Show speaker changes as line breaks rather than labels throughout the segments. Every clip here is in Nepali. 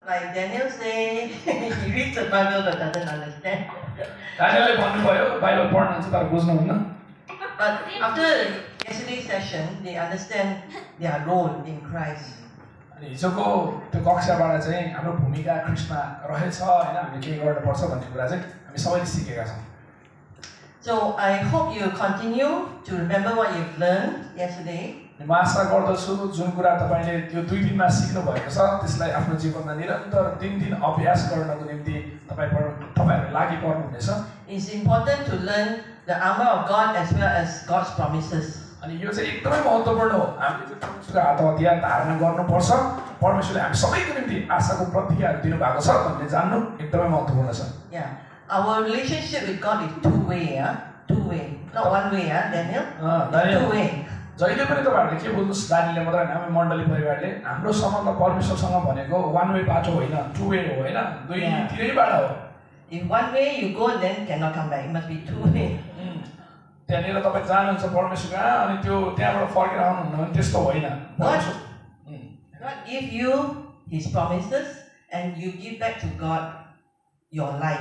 Like Daniel say, he reads the Bible but doesn't understand.
Danielले भन्नुभयो बाइबल पढ्नुहुन्छ तर बुझ्नुहुन्न.
But after yesterday's session, they understand their role in Christ.
अनि हिजोको त्यो कक्षाबाट चाहिँ हाम्रो भूमिका ख्रीष्टमा रहेछ हैन, हामीले के गर्नुपर्छ भन्ने कुरा चाहिँ हामी सबैले सिकेका छौं.
So I hope you continue to remember what you've learned yesterday.
म आशा गर्दछु जुन कुरा तपाईले त्यो 2 दिनमा सिक्नु भएको छ त्यसलाई आफ्नो जीवनमा निरन्तर दिन अभ्यास गर्नको निम्ति तपाईहरु लागि पर्नु हुनेछ.
It's important to learn the armor of God as well as God's promises.
अनि यो चाहिँ एकदमै महत्त्वपूर्ण हो. हामीले चाहिँ परमेश्वरको हात हतियार धारण गर्नुपर्छ. परमेश्वरले हामी सबैको निम्ति आशाको प्रतिज्ञाहरू दिनु भएको छ भन्ने जान्नु एकदमै महत्त्वपूर्ण छ.
Yeah. Our relationship with God is two-way, two-way. Not one way, Daniel. Two-way.
जहिले पनि तपाईहरुले के बुझ्नुस्, दानीले मात्र हैन, हामी मण्डली परिवारले हाम्रो सम्बन्ध परमेश्वरसँग भनेको one way बाटो होइन, two way हो हैन, दुई तिरैबाट हो.
If one way you go, then cannot come back. It must be two-way.
त्यहाँनिर तपाई जानुहुन्छ परमेश्वर कहाँ अनि त्यो त्यहाँबाट फर्केर आउनुहुन्न भने त्यस्तो होइन.
God give you His promises and you give back to God your life.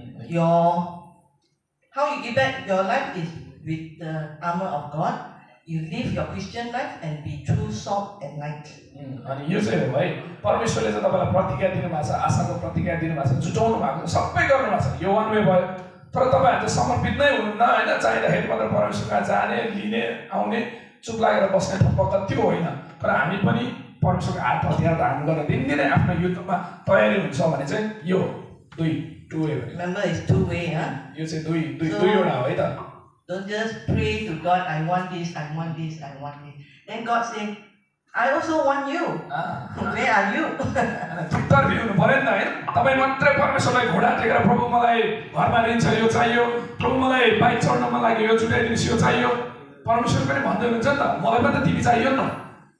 How you give back your life is with the armor of God. You live your Christian life and be true salt and light.
अनि यो चाहिँ हो है, परमेश्वरले चाहिँ तपाईलाई प्रतिज्ञा दिनुभएको छ, आशाको प्रतिज्ञा दिनुभएको छ, जुटाउनु भएको छ, सबै गर्नुभएको छ. यो वन वे भयो. तर तपाईहरु चाहिँ समर्पित नै हुनुहुन्न हैन, चाहिँदाखेरि मात्र परमेश्वरका जाने, लिने, आउने, चुप लागेर बस्ने थपक्क त्यो होइन. तर हामी पनि परमेश्वरको हात हतियार धारण गर्न दिनदिनै आफ्नो युद्धमा तयारी हुन्छ भने चाहिँ यो two way.
Remember it's two way,
यो चाहिँ दुईवटा हो है त.
Don't just pray to God, I want this, I want this, I want this. Then God say, I also want you. Where are you?
तर्फी हुनु पर्यो नि त हैन. तपाई मात्रै परमेश्वरलाई घोडा टेकेर प्रभु मलाई घरमा लिन्छ यो चाहियो, प्रभु मलाई बाइक चढ्नमा लागि यो जुटाइदिनुस् यो चाहियो. परमेश्वर पनि भन्दै हुनुहुन्छ नि त, मलाई पनि त तिमी चाहियो नि.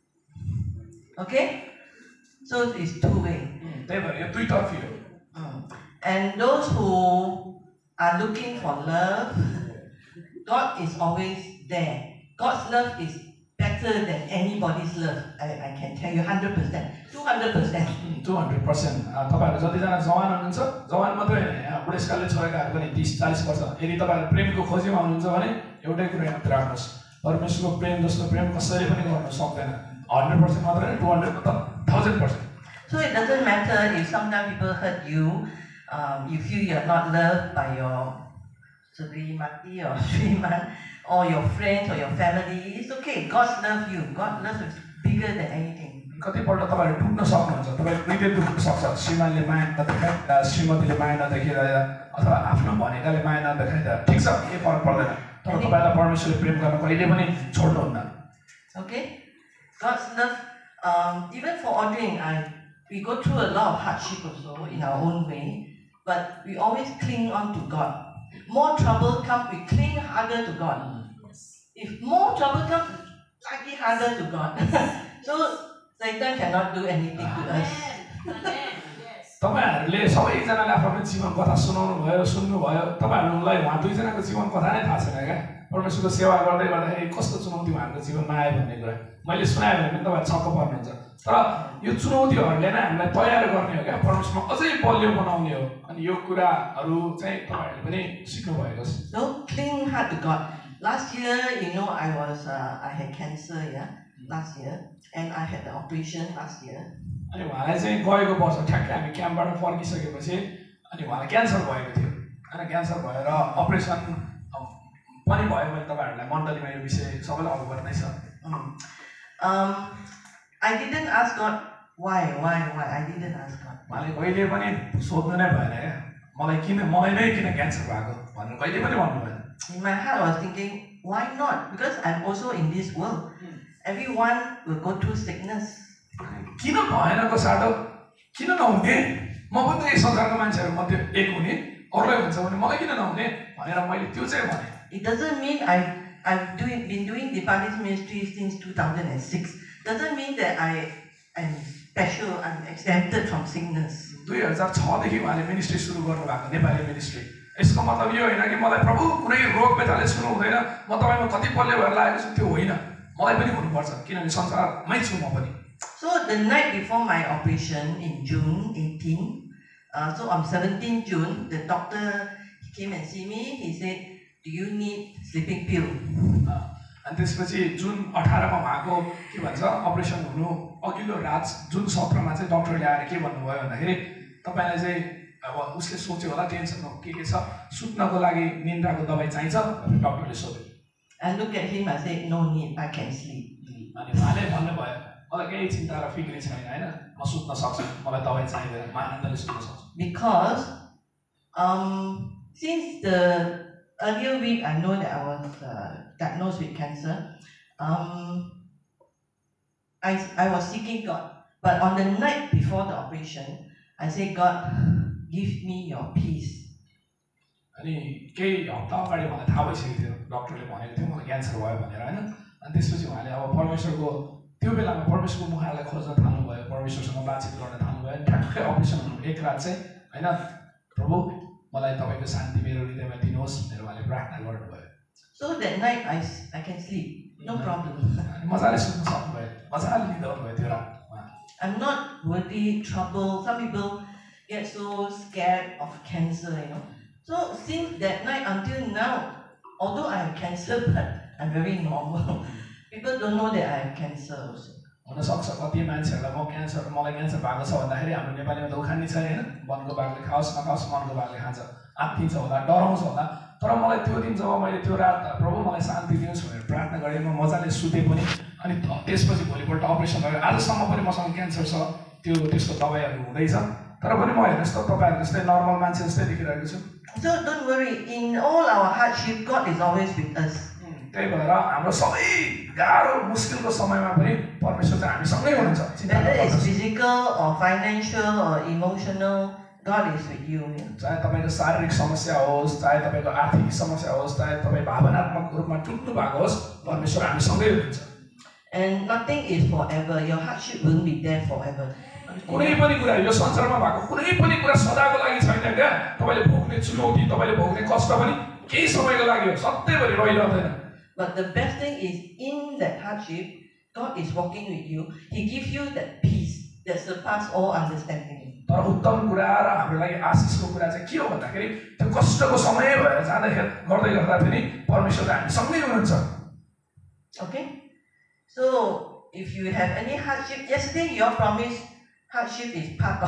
Okay? So it's two way.
त्यही भएर यो दुई तर्फी हो.
And those who are looking for love, God is always there. God's love is better than anybody's love. I can tell you 100%, 200%.
200%. तपाईहरु जतिजना जवान हुनुहुन्छ, जवान मात्रै हैन, बुढेसकालले छोडेकाहरु पनि 30-40 वर्ष. यदि तपाईहरु प्रेमको खोजीमा हुनुहुन्छ भने एउटै कुरा याद राख्नुस्. परमेश्वरको प्रेम जस्तो प्रेम कसैले पनि गर्न सक्दैन. 100% मात्र हैन, 200 त 1000%.
So it doesn't matter if sometimes people hurt you, you feel you're not loved by your Srimati or Sriman or your friends or your family. It's okay. God loves you. God loves is bigger than anything.
कतिपल्ट तपाईहरु टुट्न सक्नुहुन्छ. तपाईको हृदय दुख्न सक्छ. श्रीमानले माया नदेखाइदा, श्रीमतीले माया नदेखाइदा अथवा आफ्नो भनेकाले माया नदेखाइदा ठिक छ, के फरक पर्दैन. तर तपाईलाई परमेश्वरले प्रेम गर्न कहिले पनि छोड्नुहुन्न.
Okay? God's love, even for Audrey and we go through a lot of hardship also in our own way, but we always cling on to God. More trouble comes, we cling harder to God. If more trouble comes, slightly harder to God. So Satan cannot do anything to us.
तपाईहरुले सबैजनाले आफ्नो जीवन कथा सुनाउनु भयो, सुन्नु भयो. तपाईहरुलाई उहाँ दुईजनाको जीवन कथा नै थाहा छैन क्या. परमेश्वरको सेवा गर्दै गर्दाखेरि कस्तो चुनौती उहाँको जीवनमा आयो भन्ने कुरा मैले सुनाए भने पनि तपाईहरु छक्क पर्नुहुन्छ. तर यो चुनौतीहरुले नै हामीलाई तयार गर्ने हो क्या, परमेश्वरमा अझै बलियो बनाउने हो. अनि यो कुराहरु चाहिँ तपाईहरुले पनि सिक्नु भएको छ.
So cling hard to God. Last year, I had cancer, last year, and I had the operation last year.
अनि उहाँलाई चाहिँ गएको वर्ष ठ्याक्कै हामी क्याम्पबाट फर्किसकेपछि अनि उहाँलाई क्यान्सर भएको थियो. अनि क्यान्सर भएर अपरेसन पनि भयो भने तपाईहरुलाई मण्डलीमा यो विषय सबैलाई अवगत नै छ.
I didn't ask God why. I didn't ask God.
उहाँले कहिले पनि सोध्नु नै भएन क्या, मलाई नै किन क्यान्सर भएको भनेर कहिले पनि भन्नु भएन.
In my heart I was thinking, why not? Because I'm also in this world. Everyone will go through sickness.
किन भएनको साटो किन नहुने, म पनि यस संसारको मान्छेहरु मध्ये एक हुने, अरूलाई हुन्छ भने मलाई किन नहुने भनेर मैले त्यो चाहिँ भने.
It doesn't mean I've been doing the Nepalese ministry since 2006. Doesn't mean that I am special, I'm exempted from sickness.
2006 देखि उहाँले मिनिस्ट्री सुरु गर्नु भएको नेपाली मिनिस्ट्री. यसको मतलब यो होइन कि मलाई प्रभु कुनै रोग बेताले सुन्नु हुँदैन, म तपाईमा कति पल्ले भएर लागेको छु त्यो होइन. मलाई पनि हुनुपर्छ किनभने संसारमै छु म पनि.
So the night before my operation in June 18. So on 17 June, the doctor came and see me. He said, "Do you need sleeping pill?"
अनि त्यसपछि जुन 18 मा भएको के भन्छ अपरेसन हुनु अघिल्लो रात जुन 17 मा चाहिँ डाक्टरले आएर के भन्नुभयो भन्दाखेरि तपाईलाई चाहिँ अब उसले सोच्यो होला टेन्सन के छ सुत्नको लागि निन्द्राको दबाई चाहिन्छ भनेर डाक्टरले सोध्यो
I look at him, I said, "No need, I can sleep."
अनि उहाँले भन्नुभयो मलाई केही चिन्ता र फिक्री छैन हैन म सुत्न सक्छु मलाई दबाई चाहिदैन म आनन्दले सुत्न सक्छु
Because since the earlier week I know that I was diagnosed with cancer, I was seeking God. But on the night before the operation, I said, "God, give me your peace."
अनि केही हप्ता अगाडि मलाई थाहा भइसकेको थियो डाक्टरले भनेको थियो मलाई क्यान्सर भयो भनेर हैन अनि त्यसपछि उहाँले अब परमेश्वरको त्यो बेलामा परमेश्वरको मुखलाई खोज्न थाल्नुभयो परमेश्वरसँग बातचित गर्न थाल्नुभयो अनि ठ्याक्कै अपरेसन हुनु एक रात चाहिँ हैन प्रभु मलाई तपाईको शान्ति मेरो हृदयमा दिनुहोस् भनेर उहाँले प्रार्थना गर्नुभयो
So that night I can sleep, no problem.
मजाले सुत्न सक्नुभयो मजाले निद आउनुभयो त्यो रात
I'm not worried, troubled. Some people get so scared of cancer, So since that night until now, although I have cancer, but I'm very normal. People don't know that I have cancer also.
हुन सक्छ कति मान्छेहरुलाई मलाई क्यान्सर भएको छ भन्दाखेरि हाम्रो नेपालीमा त उखानी छ हैन वनको बाघले खाओस् नखाओस् मनको बाघले खान्छ आत्तिन्छ होला डराउँछ होला तर मलाई त्यो दिन जब मैले त्यो रात प्रभु मलाई शान्ति दिनुहोस् भनेर प्रार्थना गरेँ म मजाले सुते पनि अनि त्यसपछि भोलिपल्ट अपरेसन भयो आजसम्म पनि मसँग क्यान्सर छ त्यसको दबाईहरु हुँदैछ तर पनि म हेर्नुस् त तपाईहरु जस्तै नर्मल मान्छे जस्तै देखिरहेको छु
So don't worry, in all our hardship, God is always with us.
त्यही भएर हाम्रो सबै गाह्रो मुस्किलको समयमा पनि परमेश्वर चाहिँ हामीसँगै हुनुहुन्छ
Whether it's physical or financial or emotional, God is with you.
चाहे तपाईको शारीरिक समस्या होस् चाहे तपाईको आर्थिक समस्या होस् चाहे तपाई भावनात्मक रूपमा टुट्नु भएको होस् परमेश्वर हामीसँगै हुनुहुन्छ
And nothing is forever. Your hardship won't be there forever.
कुनै पनि कुरा यो संसारमा भएको कुनै पनि कुरा सदाको लागि छैन क्या तपाईले भोग्ने चुनौती तपाईले भोग्ने कष्ट पनि केही समयको लागि हो सधैँभरि रहिरहँदैन
But the best thing is in that hardship, God is walking with you. He gives you that peace that surpasses all understanding.
तर उत्तम कुरा र हाम्रो लागि आशिषको कुरा चाहिँ के हो भन्दाखेरि त्यो कष्टको समय भएर जाँदाखेरि गर्दै गर्दा पनि परमेश्वर हामीसँगै हुनुहुन्छ
Okay? So if you have any hardship, yesterday your promise hardship is part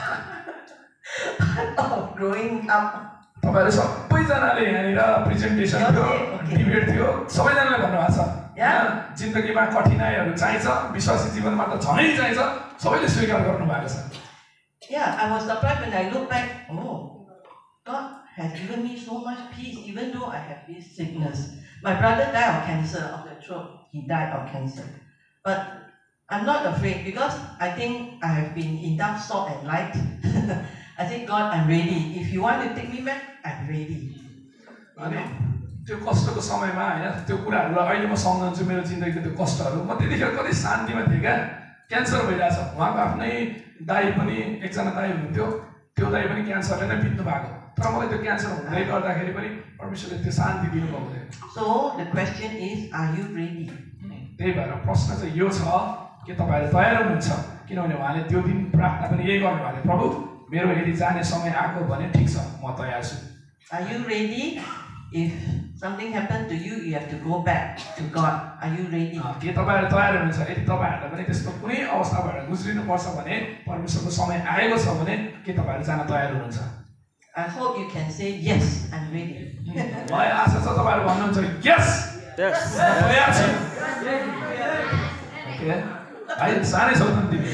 of growing up.
तपाईहरु सबैजनाले यहाँनिर प्रेजेन्टेसन थियो डिबेट थियो सबैजनाले भन्नुभएको छ जिन्दगीमा कठिनाइहरु चाहिन्छ विश्वासी जीवनमा त झनै चाहिन्छ सबैले स्वीकार गर्नु भएको छ
Yeah, I was surprised when I look back. Oh, God has given me so much peace even though I have this sickness. My brother died of cancer of the throat. He died of cancer. But I'm not afraid because I think I have been enough salt and light. I think, God, I'm ready. If you want to take me back, I'm ready.
अनि त्यो कष्टको समयमा हैन त्यो कुराहरुलाई अहिले म सम्झन्छु मेरो जिन्दगीको त्यो कष्टहरु म त्यतिखेर कति शान्तिमा थिए क्या क्यान्सर भइरहेछ उहाँको आफ्नै दाइ पनि एकजना दाइ हुनुहुन्थ्यो त्यो दाइ पनि क्यान्सरले नै बित्नु भएको तर मलाई त्यो क्यान्सर हुँदै गर्दाखेरि पनि परमेश्वरले त्यो शान्ति दिनुभएको थियो
So the question is, are you ready?
त्यही भएर प्रश्न चाहिँ यो छ के तपाईहरु तयार हुनुहुन्छ किनभने उहाँले त्यो दिन प्रार्थना पनि यही गर्नुभएको थियो प्रभु मेरो यदि जाने समय आको भने ठीक छ म तयार छु
Are you ready? If something happened to you, you have to go back to God. Are you ready?
के तपाईहरु तयार हुनुहुन्छ यदि तपाईहरुलाई पनि त्यस्तो कुनै अवस्थाबाट गुज्रिनु पर्छ भने परमेश्वरको समय आएको छ भने के तपाईहरु जान तयार हुनुहुन्छ
I hope you can say yes, I'm ready.
मलाई आशा छ तपाईहरु भन्नुहुन्छ यस
Yes.
तयार छु ओके आई सानै छौ त तिमी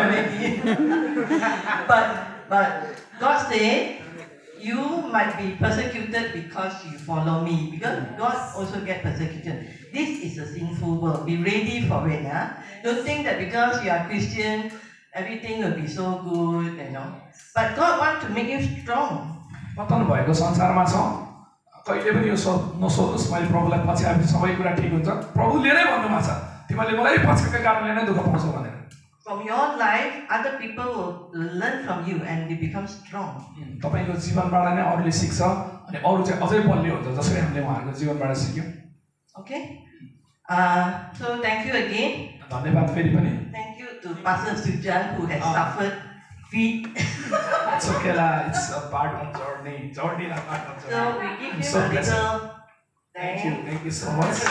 But God said, you might be persecuted because you follow me. Because God also get persecuted. This is a sinful world. Be ready for it. Don't think that because you are Christian, everything will be so good, But God wants to make you strong.
पतन भएको संसारमा छ कहिले पनि यो नसोध्नुस् मैले प्रभुलाई पछ्याएपछि सबै कुरा ठीक हुन्छ प्रभुले नै भन्नुभएको छ तिमीले मलाई पछ्याएको कारणले नै दुःख पाउँछौ भनेर
From your life, other people will learn from you and they become strong.
तपाईको जीवनबाट नै अरूले सिक्छ अनि अरू चाहिँ अझै बलियो हुन्छ जसरी हामीले उहाँहरुको जीवनबाट सिक्यौं
Okay? So thank you again.
धन्यवाद फेरि पनि
Thank you to Pastor Sujan who has suffered
It's okay lah. It's a part of journey. Journey lah, part of journey.
So we give
I'm
you
so
a
blessed.
little
Thank you so much.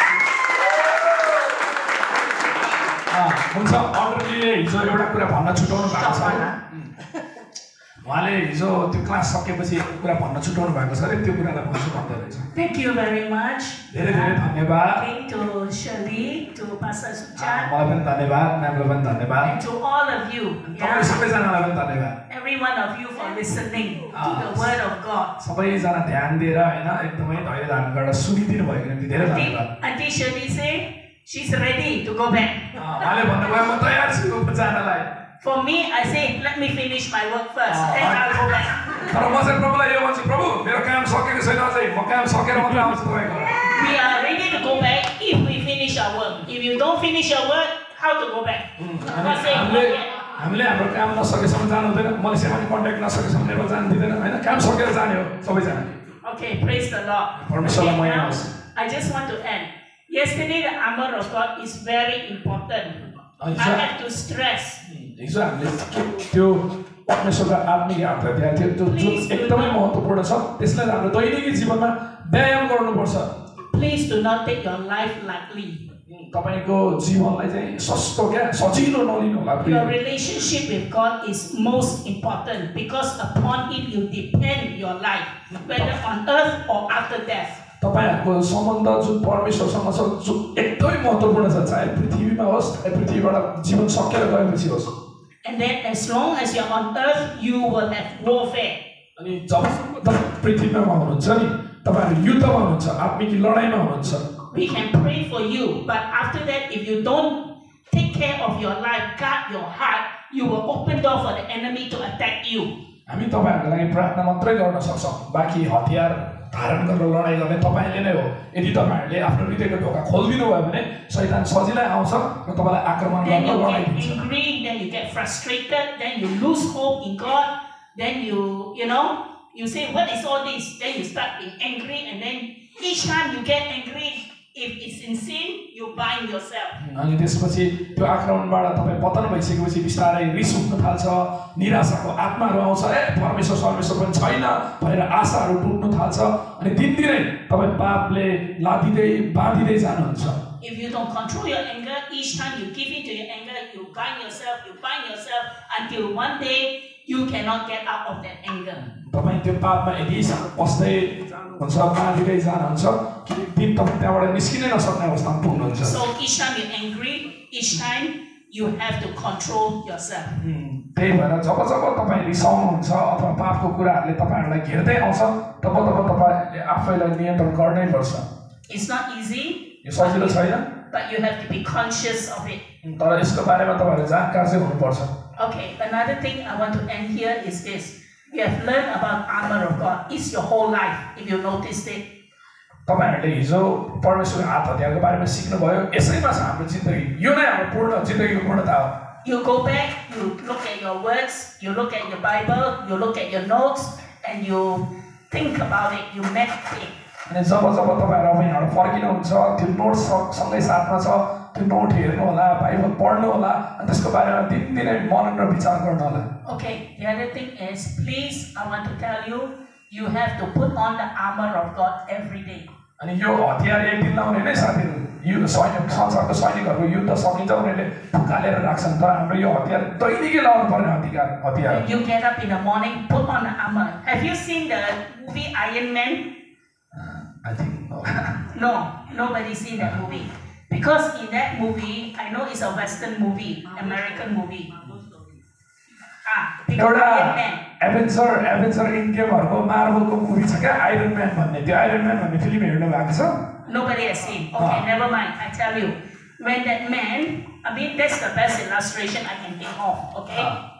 हुन्छ अरूले हिजो एउटा कुरा भन्न छुटाउनु भएको छ उहाँले हिजो त्यो क्लास सकेपछि एउटा कुरा भन्न छुटाउनु भएको छ अरे त्यो कुरालाई भन्छु भन्दै रहेछ
Thank you very much.
धेरै धेरै धन्यवाद
To Shirley, to Pastor Suchan,
मलाई पनि धन्यवाद म्यामलाई पनि धन्यवाद
and to all of you.
तपाईँ सबैजनालाई पनि धन्यवाद
Every one of you for listening to the word of God.
सबैजना ध्यान दिएर होइन एकदमै धैर्य धारण गरेर सुनिदिनु भएको निम्ति धेरै धन्यवाद
Auntie Shirley say she's ready to go back.
उहाँले भन्नुभयो म तयार छु जानलाई
For me, I say let me finish my work first, then I'll go back.
तर म चाहिँ प्रभुलाई यो भन्छु प्रभु मेरो काम सकेको छैन अझै म काम सकेर मात्र आउँछु तपाईँको
We are ready to go back if we finish our work. If you don't finish your work, how to go back? God say,
हामीले हाम्रो काम नसकेसम्म जानु हुँदैन मलेसियामा कन्ट्याक्ट नसकेसम्म नेपाल जानु दिँदैन होइन काम सकेर जाने हो सबैजना
Okay, praise the Lord.
परमेश्वरलाई महिमा
Now,
होस्
I just want to end. Yesterday, the armor of God is very important. I have to stress.
हिजो हामीले त्यो परमेश्वरको आत्मिक हात दिएको थियो त्यो जुन एकदमै महत्त्वपूर्ण छ त्यसलाई हाम्रो दैनिक जीवनमा व्यायाम गर्नुपर्छ
Please do not take your life lightly.
तपाईको जीवनलाई चाहिँ सस्तो क्या सजिलो नलिनु होला
Your relationship with God is most important because upon it you depend your life, whether on earth or after death.
तपाईहरुको सम्बन्ध जुन परमेश्वरसँग छ जुन एकदमै महत्त्वपूर्ण छ चाहे पृथ्वीमा होस् चाहे पृथ्वीबाट जीवन सकेर गएपछि होस्
And then as long as you're on earth, you will have warfare.
अनि जबसम्म तपाईं पृथ्वीमा हुनुहुन्छ नि तपाईहरु युद्धमा हुनुहुन्छ आत्मिक लडाईमा हुनुहुन्छ
We can pray for you, but after that, if you don't take care of your life, guard your heart, you will open door for the enemy to attack you.
हामी तपाईहरुको लागि प्रार्थना मात्रै गर्न सक्छौं बाकी हतियार धारण गरेर लडाई गर्ने तपाईले नै हो यदि तपाईहरुले आफ्नो हृदयको ढोका खोल्दिनु भयो भने शैतान सजिलै आउँछ र तपाईलाई आक्रमण
Then
गर्न
you
लडाई
get
दिन्छ
angry, then you get frustrated, then you lose hope in God, then you say, what is all this? Then you start being angry, and then each time you get angry, if it's in sin, you bind yourself.
अनि त्यसपछि त्यो आक्रमणबाट तपाई पतन भइसकेपछि बिस्तारै रिस उठ्न थाल्छ निराशाको आत्माहरू आउँछ ए परमेश्वर पनि छैन भनेर आशाहरू टुट्न थाल्छ अनि दिनदिनै तपाई पापले लादिदै बाँधिदै जानुहुन्छ
If you don't control your anger, each time you give in to your anger, you bind yourself until one day you cannot get out of that anger.
तपाई त्यो पापमा यदि बस्दै हुन्छ बाँधिदै जानुहुन्छ एक दिन तपाई त्यहाँबाट निस्किनै नसक्ने अवस्थामा पुग्नुहुन्छ
So each time you're angry, each time you have to control yourself.
त्यही भएर जब तपाई रिसाउनुहुन्छ अथवा पापको कुराहरूले तपाईहरुलाई घेर्दै आउँछ तब तपाईले आफैलाई नियन्त्रण गर्नै पर्छ
It's not easy,
यो सजिलो छैन
but you have to be conscious of it.
तर यसको बारेमा तपाईहरु जानकार चाहिँ हुनुपर्छ
Okay, another thing I want to end here is this. We have learned about armor of God. It's your whole life, if you noticed it.
तपाईहरुले हिजो परमेश्वरको हात हतियारको बारेमा सिक्नु भयो यसैमा छ हाम्रो जिन्दगी यो नै हाम्रो पूर्ण जिन्दगीको पूर्णता हो
You go back, you look at your words, you look at your Bible, you look at your notes, and you think about it, you meditate.
अनि जब तपाईहरु अब यहाँबाट फर्किनुहुन्छ त्यो नोट सँगै साथमा छ त्यो नोट हेर्नु होला बाइबल पढ्नु होला अनि त्यसको बारेमा दिनदिनै मनन र विचार गर्नु होला
Okay, the other thing is, please, I want to tell you, you have to put on the armor of God every day.
अनि यो हतियार एक दिन लाउने नै साथीहरु यो संसारको सैनिकहरुको युद्ध सकिन्छ उनीहरूले फुकालेर राख्छन् तर हाम्रो यो हतियार दैनिकै लाउनु पर्ने हतियार
When you get up in the morning, put on the armor. Have you seen the movie Iron Man?
I think no.
No, nobody's seen that movie. Because in that movie, I know it's a Western movie, American movie. Because Iron Man.
Avenger इन्डियमहरुको मार्भलको मुभी छ क्या आयरन म्यान भन्ने त्यो आयरन म्यान भन्ने फिल्म हेर्नु भएको छ
Nobody has seen. Okay, never mind. I tell you. When that man, I mean, that's the best illustration I can think of. Okay?